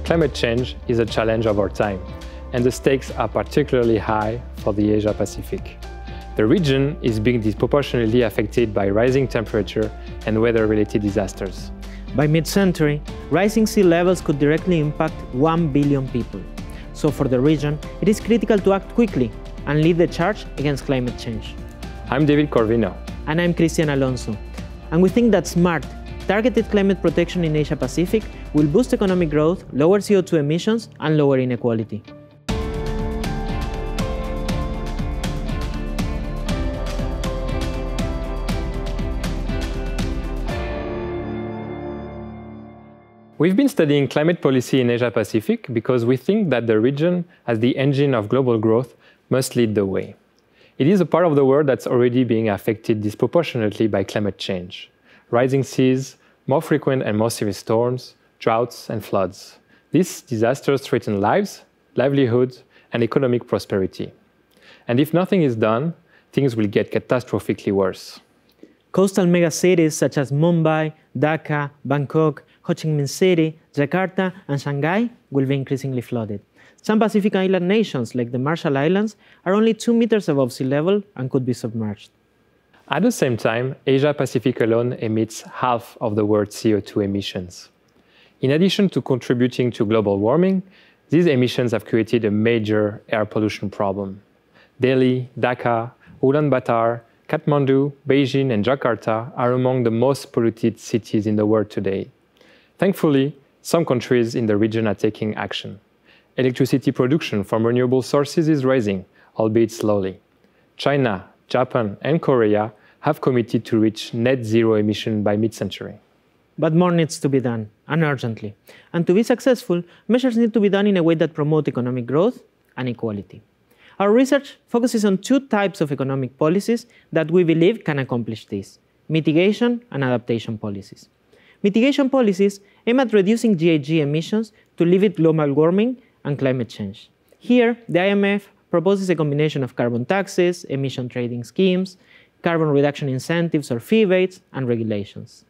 Climate change is a challenge of our time, and the stakes are particularly high for the Asia-Pacific. The region is being disproportionately affected by rising temperature and weather-related disasters. By mid-century, rising sea levels could directly impact 1 billion people. So for the region, it is critical to act quickly and lead the charge against climate change. I'm David Corvino. And I'm Cristian Alonso. And we think that smart, targeted climate protection in Asia-Pacific will boost economic growth, lower CO2 emissions, and lower inequality. We've been studying climate policy in Asia-Pacific because we think that the region, as the engine of global growth, must lead the way. It is a part of the world that's already being affected disproportionately by climate change. Rising seas, more frequent and more severe storms, droughts and floods. These disasters threaten lives, livelihoods, and economic prosperity. And if nothing is done, things will get catastrophically worse. Coastal megacities such as Mumbai, Dhaka, Bangkok, Ho Chi Minh City, Jakarta, and Shanghai will be increasingly flooded. Some Pacific island nations, like the Marshall Islands, are only 2 meters above sea level and could be submerged. At the same time, Asia-Pacific alone emits half of the world's CO2 emissions. In addition to contributing to global warming, these emissions have created a major air pollution problem. Delhi, Dhaka, Ulaanbaatar, Kathmandu, Beijing, and Jakarta are among the most polluted cities in the world today. Thankfully, some countries in the region are taking action. Electricity production from renewable sources is rising, albeit slowly. China, Japan, and Korea have committed to reach net zero emission by mid-century. But more needs to be done, and urgently. And to be successful, measures need to be done in a way that promote economic growth and equality. Our research focuses on 2 types of economic policies that we believe can accomplish this: mitigation and adaptation policies. Mitigation policies aim at reducing GHG emissions to limit global warming and climate change. Here, the IMF proposes a combination of carbon taxes, emission trading schemes, carbon reduction incentives or fee rates, and regulations.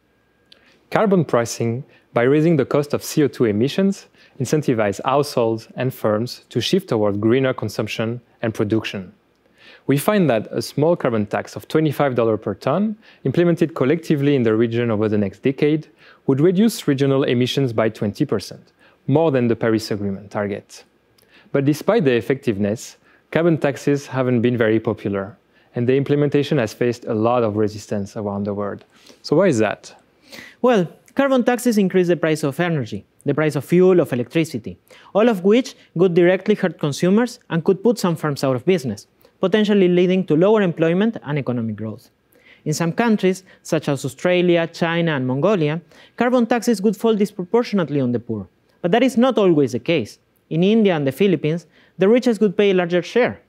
Carbon pricing, by raising the cost of CO2 emissions, incentivizes households and firms to shift toward greener consumption and production. We find that a small carbon tax of $25 per ton, implemented collectively in the region over the next decade, would reduce regional emissions by 20%, more than the Paris Agreement target. But despite their effectiveness, carbon taxes haven't been very popular, and the implementation has faced a lot of resistance around the world. So why is that? Well, carbon taxes increase the price of energy, the price of fuel, of electricity, all of which would directly hurt consumers and could put some firms out of business, potentially leading to lower employment and economic growth. In some countries, such as Australia, China, and Mongolia, carbon taxes would fall disproportionately on the poor. But that is not always the case. In India and the Philippines, the richest would pay a larger share.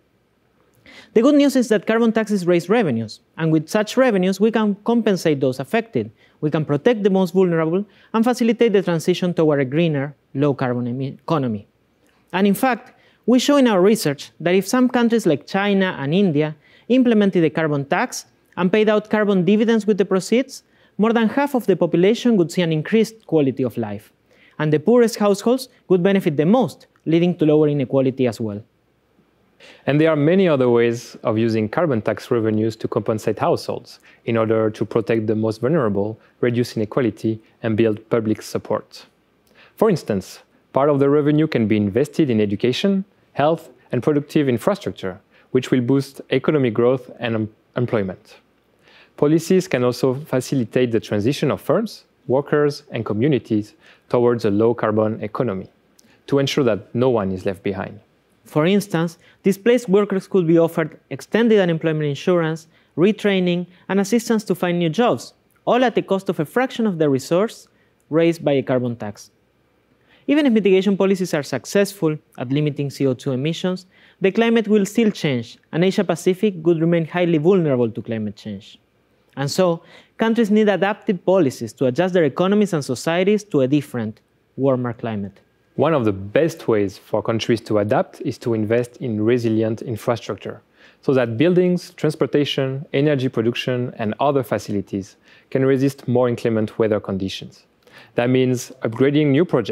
The good news is that carbon taxes raise revenues, and with such revenues, we can compensate those affected. We can protect the most vulnerable and facilitate the transition toward a greener, low-carbon economy. And in fact, we show in our research that if some countries like China and India implemented a carbon tax and paid out carbon dividends with the proceeds, more than half of the population would see an increased quality of life. And the poorest households would benefit the most, leading to lower inequality as well. And there are many other ways of using carbon tax revenues to compensate households in order to protect the most vulnerable, reduce inequality, and build public support. For instance, part of the revenue can be invested in education, health, and productive infrastructure, which will boost economic growth and employment. Policies can also facilitate the transition of firms, workers, and communities towards a low-carbon economy to ensure that no one is left behind. For instance, displaced workers could be offered extended unemployment insurance, retraining, and assistance to find new jobs, all at the cost of a fraction of the resource raised by a carbon tax. Even if mitigation policies are successful at limiting CO2 emissions, the climate will still change, and Asia-Pacific would remain highly vulnerable to climate change. And so, countries need adaptive policies to adjust their economies and societies to a different, warmer climate. One of the best ways for countries to adapt is to invest in resilient infrastructure, so that buildings, transportation, energy production, and other facilities can resist more inclement weather conditions. That means upgrading new projects,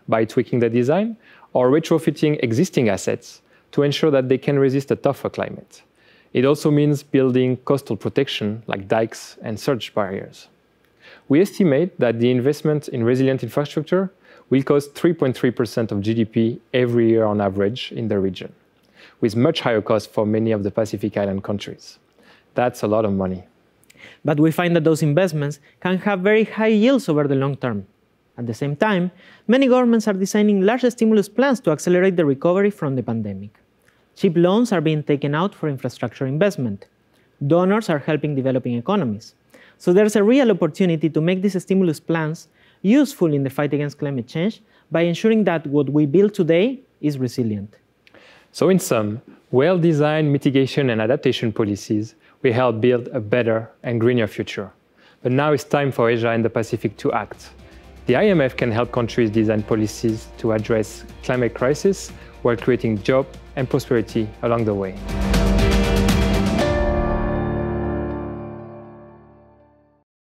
by tweaking the design or retrofitting existing assets to ensure that they can resist a tougher climate. It also means building coastal protection like dikes and surge barriers. We estimate that the investment in resilient infrastructure will cost 3.3% of GDP every year on average in the region, with much higher costs for many of the Pacific Island countries. That's a lot of money. But we find that those investments can have very high yields over the long term. At the same time, many governments are designing large stimulus plans to accelerate the recovery from the pandemic. Cheap loans are being taken out for infrastructure investment. Donors are helping developing economies. So there's a real opportunity to make these stimulus plans useful in the fight against climate change by ensuring that what we build today is resilient. So in sum, well-designed mitigation and adaptation policies will help build a better and greener future. But now it's time for Asia and the Pacific to act. The IMF can help countries design policies to address climate crisis while creating jobs and prosperity along the way.